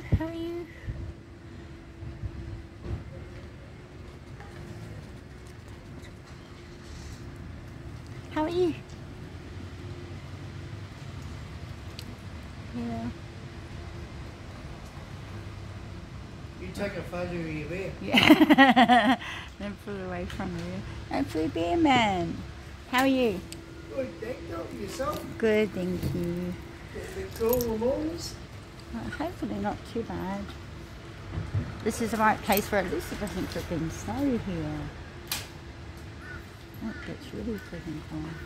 How are you? How are you? Yeah. You take a photo of your bear. Yeah. Don't pull away from you. Hopefully, Bear Man. How are you? Good, thank you. Yourself? Good, thank you. Getting a bit cool in the mornings? Hopefully not too bad. This is the right place for at least it doesn't freaking snow here. It gets really freaking cold.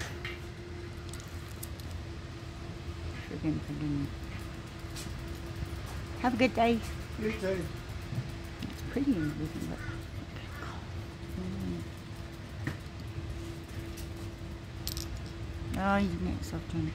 Freaking. Have a good day. You too. It's pretty and everything, but oh, you can get yourself drink.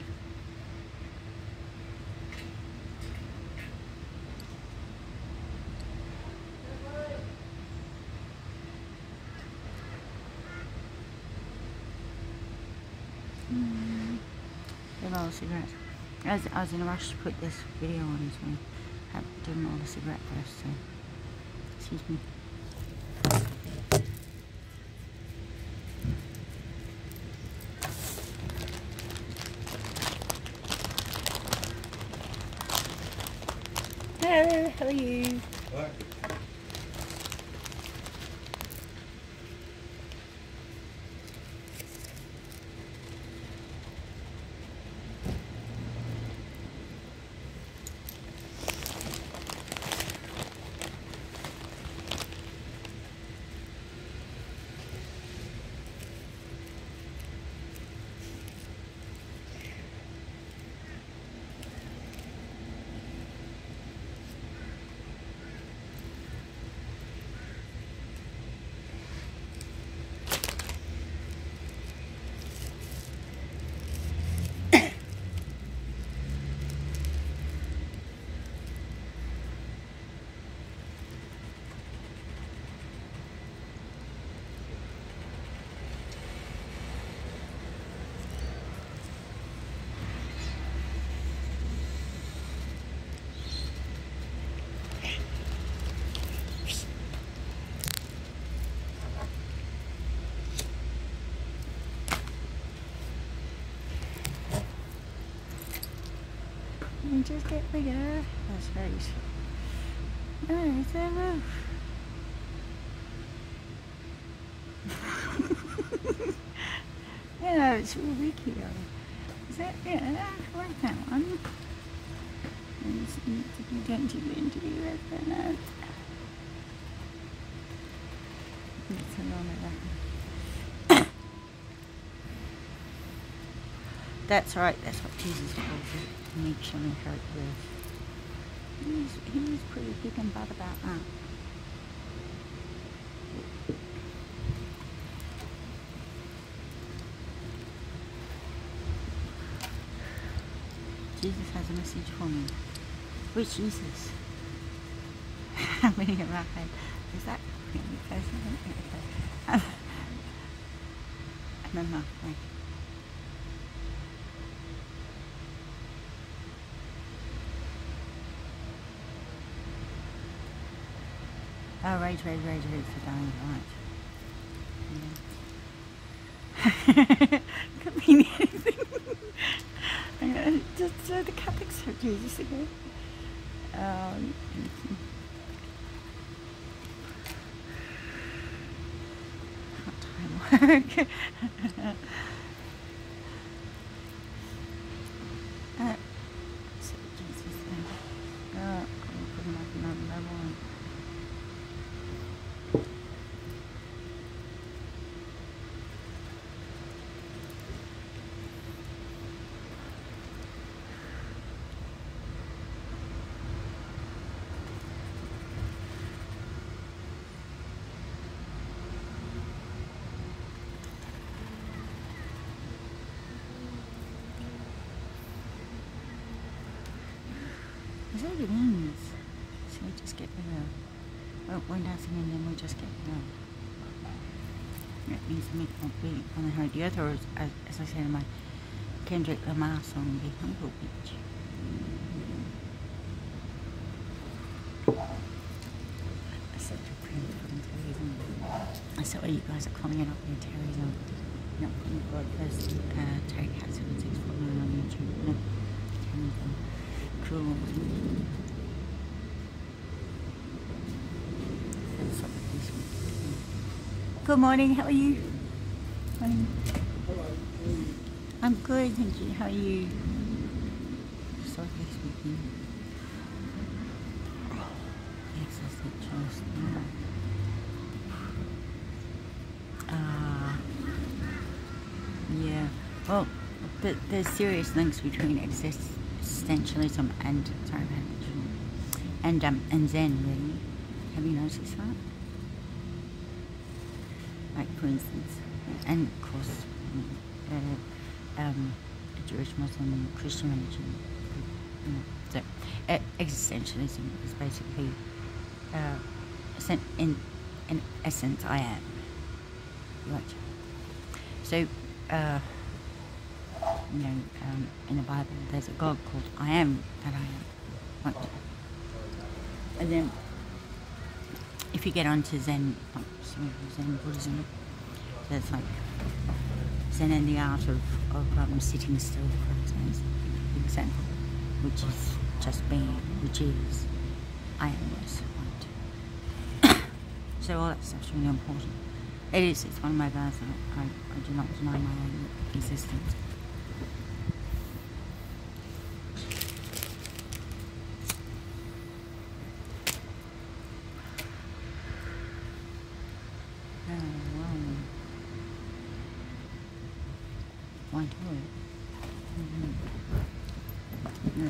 They're all cigarettes. I was in a rush to put this video on, so I had to do all the cigarette first, so excuse me. Hello, how are you? What? And just get bigger. That's right. There's the roof. Yeah, it's really cute. Is that, yeah, I like that one. And it's neat to be done to the interview with the note. It's a lot of that. That's right, that's what Jesus calls it. Make sure and hurt with. He was pretty big and bad about that. Jesus has a message for me. Which Jesus? How many have I had? Is that the only person? Okay. I'm halfway. Oh, rage for dying, right. Yeah. Could mean anything. Just the Catholics have Jesus again. Time work. So Jesus then. I'm putting up another one. That's what it means. So we just get rid of. We're dancing and then we just get rid of. It means to make more big. When I heard the other, as I said in my Kendrick Lamar song, Be Humble Beach. I said you're praying for them, Terry. I said, oh, you guys are commenting up there, Terry's on. No, God bless Terry Cat 76 following on YouTube. No, Terry's on. Cool. Good morning, how are you? Morning. I'm good, thank you. How are you? Sorry, this weekend. Yes, I said just now. Yeah. Well, there's serious links between existentialism and and Zen, really. Have you noticed that? Like, for instance, and of course, Jewish, Muslim, Christian religion. So, existentialism is basically, in essence, I am. Right. So, in the Bible, there's a God called I am that I am. Right. And then, if you get onto Zen Buddhism, there's like Zen and the art of sitting still, for example, which is just being, which is I amness, right? So all that stuff's really important. It is, it's one of my vows. I do not deny my own existence. Why do it? No.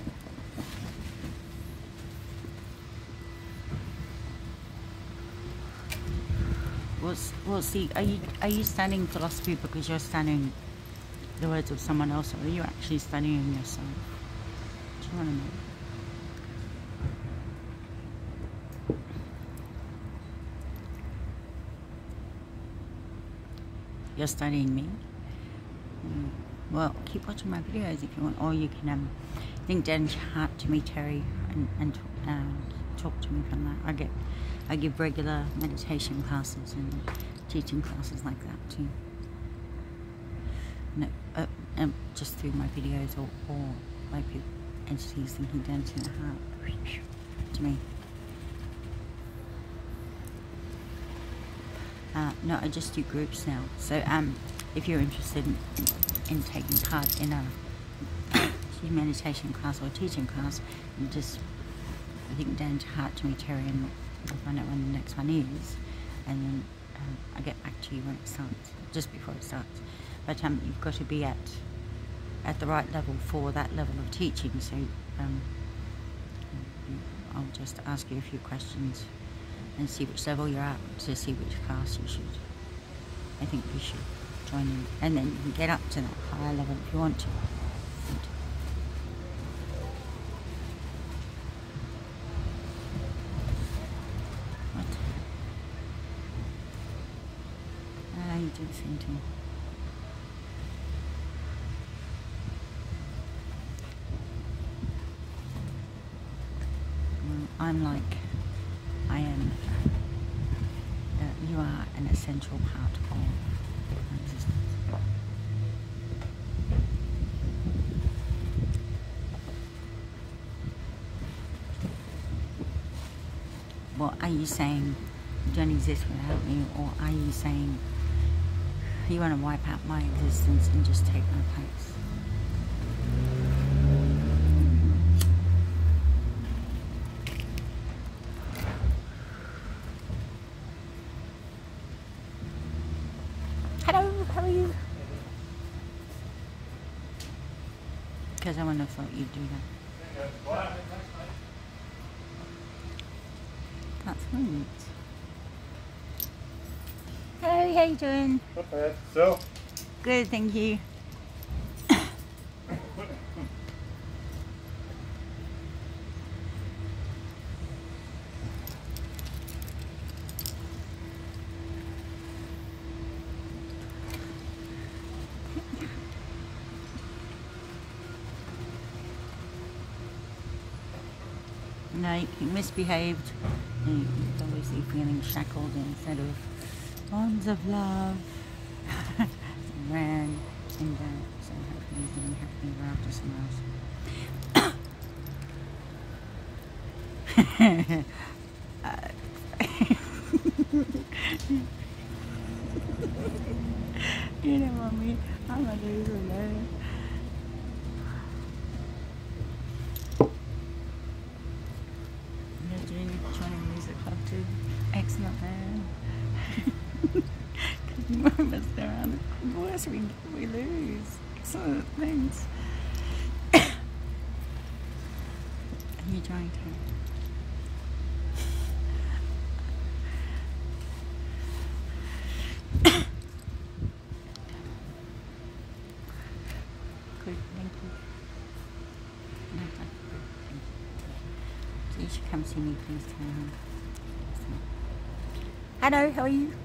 Well, see, are you studying philosophy because you're studying the words of someone else, or are you actually studying yourself? Do you want to know? You're studying me? Well, keep watching my videos if you want, or you can link down your heart to me, Terry, and talk to me from that. I give regular meditation classes and teaching classes like that too. No, just through my videos or like entities linking down to the heart to me. No, I just do groups now. So if you're interested in taking part in a meditation class or teaching class, you just link down to heart to me, Terry, and I'll find out when the next one is, and then I'll get back to you when it starts, just before it starts. But you've got to be at the right level for that level of teaching. So I'll just ask you a few questions and see which level you're at to see which class I think you should join in, and then you can get up to that higher level if you want to. What? You do the same thing. I'm like, I am, you are an essential part of my existence. Well, are you saying you don't exist without me, or are you saying you want to wipe out my existence and just take my place? Hello, how are you? Because I wouldn't have thought you'd do that. That's right. Hello, how you doing? Not bad. So? Good, thank you. know, he misbehaved. He's obviously feeling shackled instead of bonds of love. Ran and so hopefully he's going to be happy ever after somewhere else. You know, mommy, I'm a loser now. You're doing joining music club too. Excellent, man. Because you move us around. The worse we lose. Excellent, thanks. And you're trying to. Good, thank you. No, thank you. So you should come see me, please. Hello, how are you?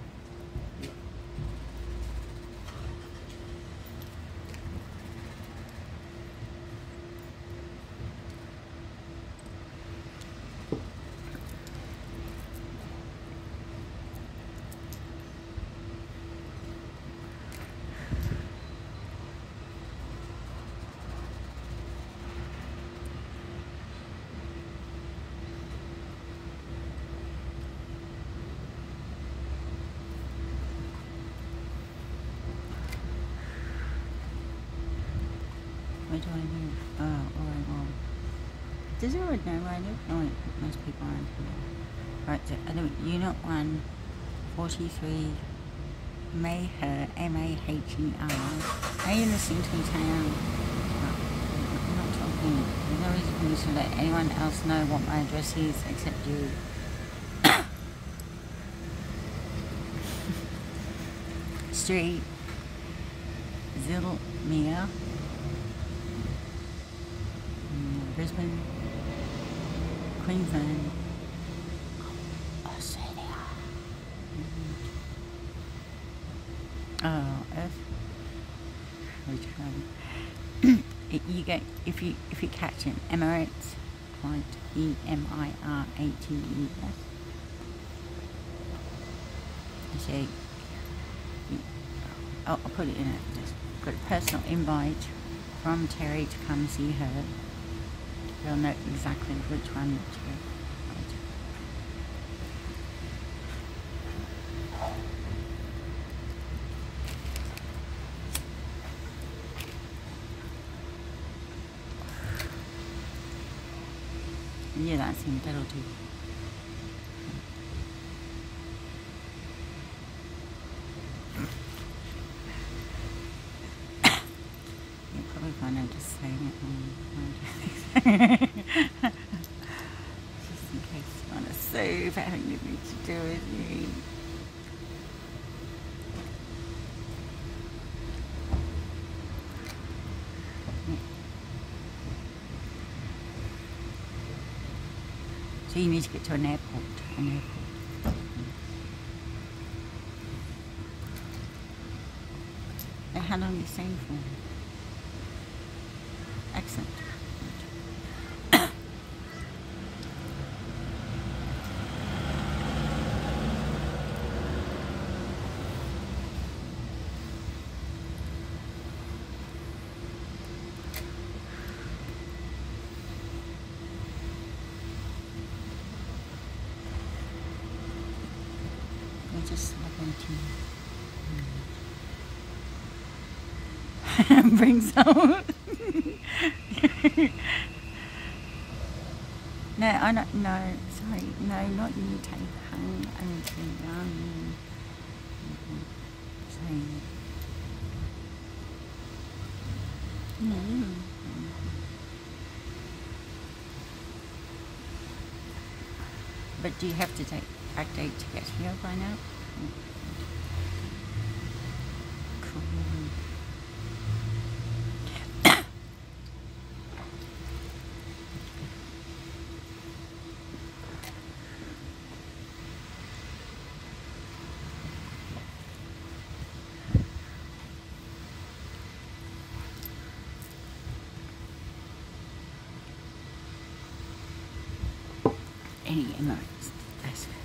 What do I do? Oh, alright, well. Does everyone know where I live? No, most people aren't here. Right, so I live at Unit 1, 43 Mayher, M-A-H-E-R. Are you listening to me, Tam? I'm not talking. There's no reason for me to let anyone else know what my address is except you. Street, Zilmere, Brisbane, Queensland, Australia. Earth. You get if you catch an Emirates flight, EMIRATES. So I'll put it in it. Just got a personal invite from Terry to come see her. They'll know exactly which one to go. Yeah, that's him. That'll do. You'll probably find I'm just saying it wrong. Just in case you want to save having anything to do with you. So you need to get to an airport. And how long are you staying for? Excellent. Just bring some. No, I don't. No, sorry, no, not you. Take home and to saying. But do you have to take backdate to get here by now? Cool. any emergency. That's it.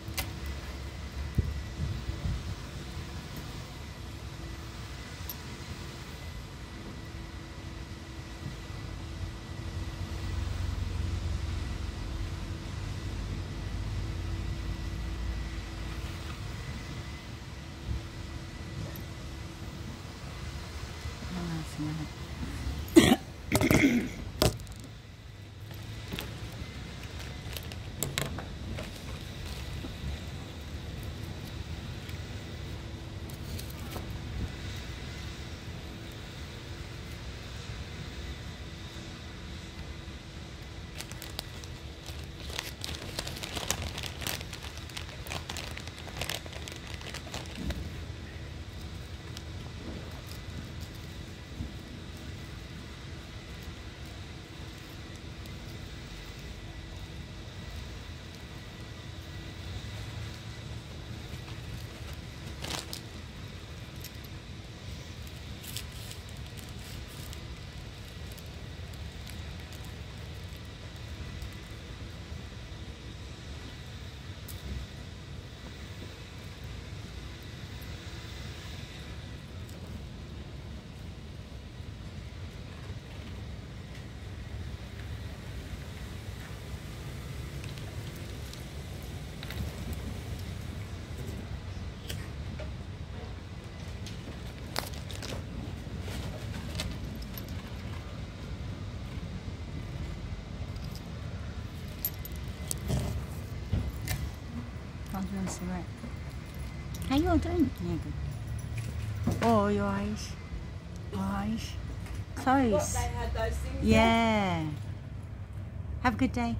Cigarette. How you all doing? Yeah, good. Oh, your eyes. Eyes. Close. What, they had those things yeah. There? Have a good day.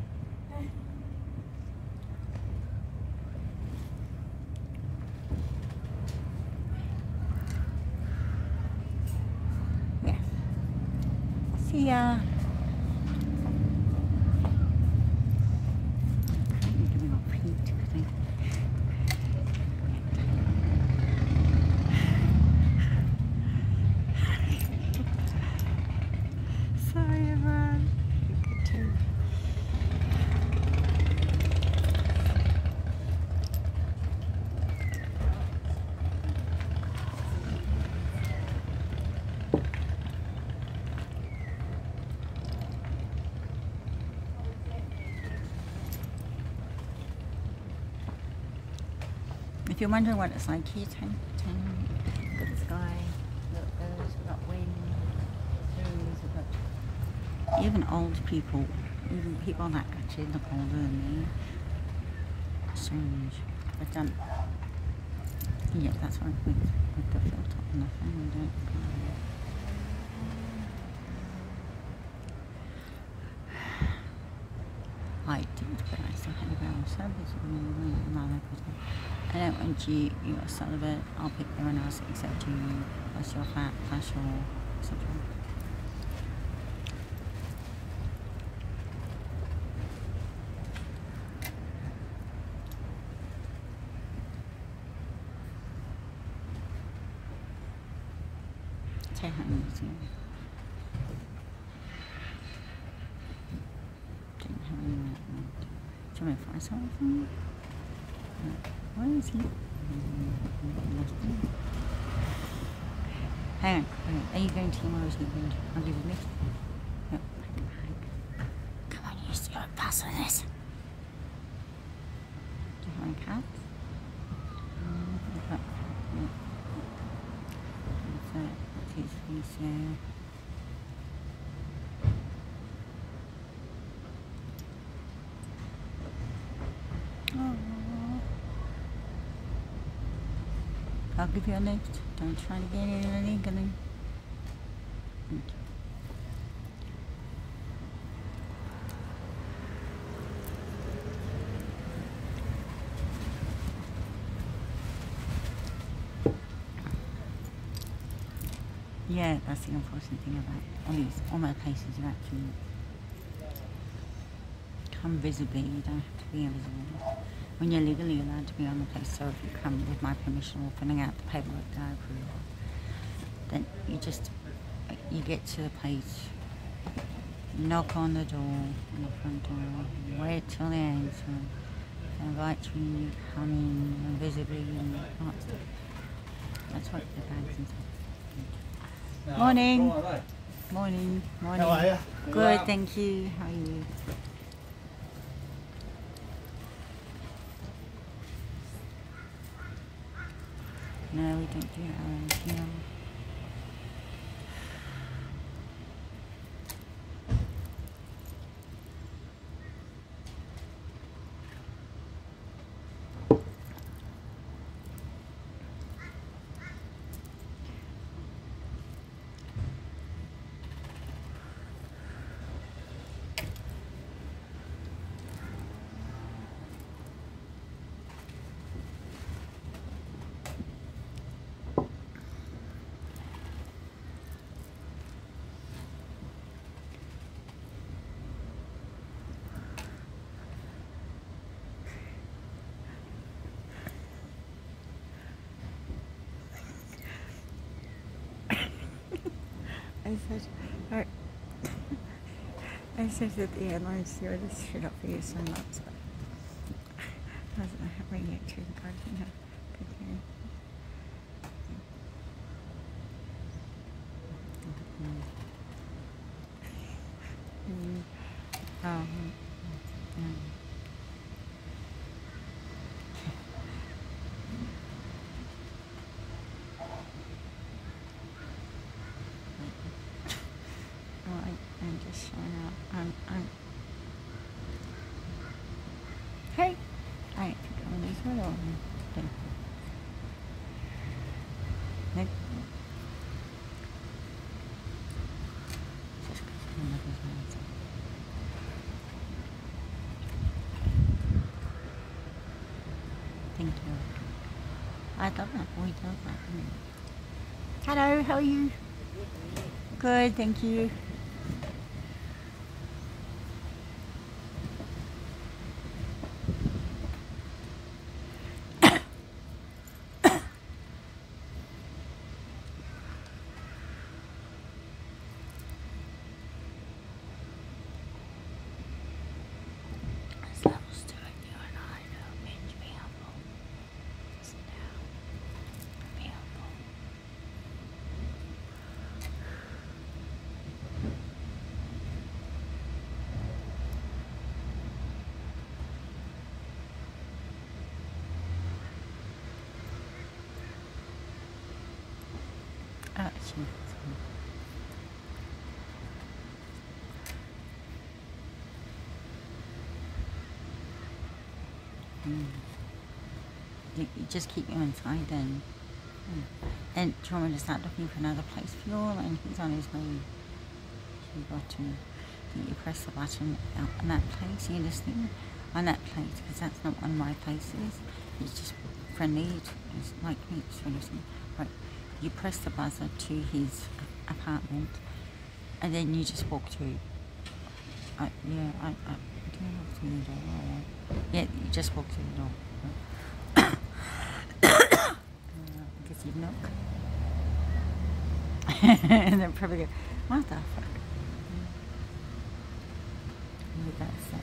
Yeah. See ya. If you're wondering what it's like here, look at the sky, look, we've got wind, trees, we've got even old people, even people that actually look older than me. Strange. But yeah, that's why with the filter on the phone, we don't. I did, but I still had a barrel service with my local. I don't want you're celibate, I'll pick everyone else except you, plus you're fat, plus your etc. Take home with you. Didn't have any more. Do you want me to find something? Where is he? Hang on. Are you going to him or is he going to? I'll give you me. Yep. Come on, you still pass on this. Do you want a cat? What's his face there? I'll give you a lift. Don't try to get in illegally. Yeah, that's the unfortunate thing about all these, all my places. You actually come visibly. You don't have to be invisible. When you're legally allowed to be on the place, so if you come with my permission or filling out the paperwork that I approve, then you get to the place, knock on the door, on the front door, wait till they answer, invite you to come in invisibly and all that stuff. That's what the bags and stuff. Morning. Morning. Morning. How are you? Good, thank you. How are you? No, we don't do it around here. I said that the airline stewardess should offer you some nuts, but I wasn't having it too hard, you know. I'm just showing up. Hey! I ain't going this way or thank you. Nick? Just because I'm not as nice. Thank you. I love that. We love that. Hello, how are you? Good, thank you. Actually, you just keep you inside then. And do you want me to start looking for another place for you all? And he's on his way to the bottom. You press the button on that place, you're listening on that place, because that's not one of my places. It's just friendly, it's like me, it's for listening. Right. You press the buzzer to his apartment, and then you just walk through. I do walk through the door. Right? Yeah, you just walk through the door. Because you knock. And then probably go, what the fuck? That's